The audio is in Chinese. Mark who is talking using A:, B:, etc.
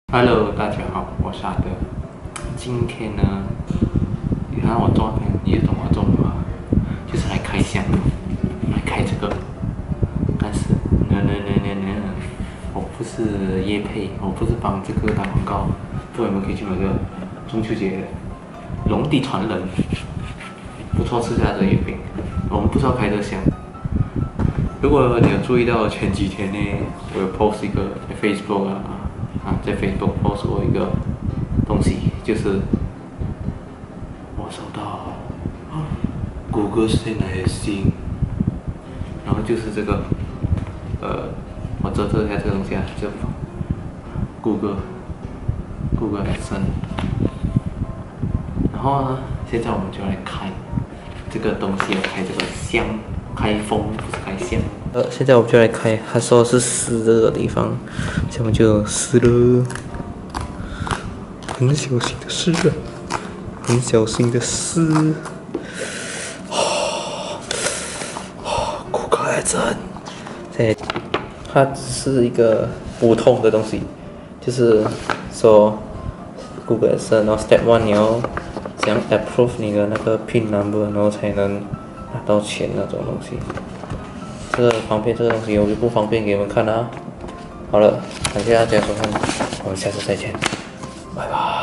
A: Hello，大家好，我是阿德。今天呢，你看我做，你懂我做什么？就是来开箱，来开这个。但是，我不是业配，我不是帮这个打广告。各位们可以去买个中秋节龙地传人，不错，吃下这个月饼。我们不是要开这箱。如果你有注意到前几天呢，我有 post 一个在 Facebook 在 Facebook post 过一个东西，就是我收到谷歌 send 来的信，然后就是这个我遮一下这个东西啊，就谷歌 Accent， 然后呢，现在我们就来开这个东西，要开这个箱，开封不是开箱。现在我们就来开，他说是撕这个地方，现在我们就撕了，很小心的撕了，很小心的撕。谷歌 Accent， 它只是一个普通的东西，就是说 Google Accent， 然后 Step 1你要怎样 approve 你的那个 PIN number， 然后才能拿到钱那种东西。这个方便，这个东西我就不方便给你们看了。好了，感谢大家收看，我们下次再见，拜拜。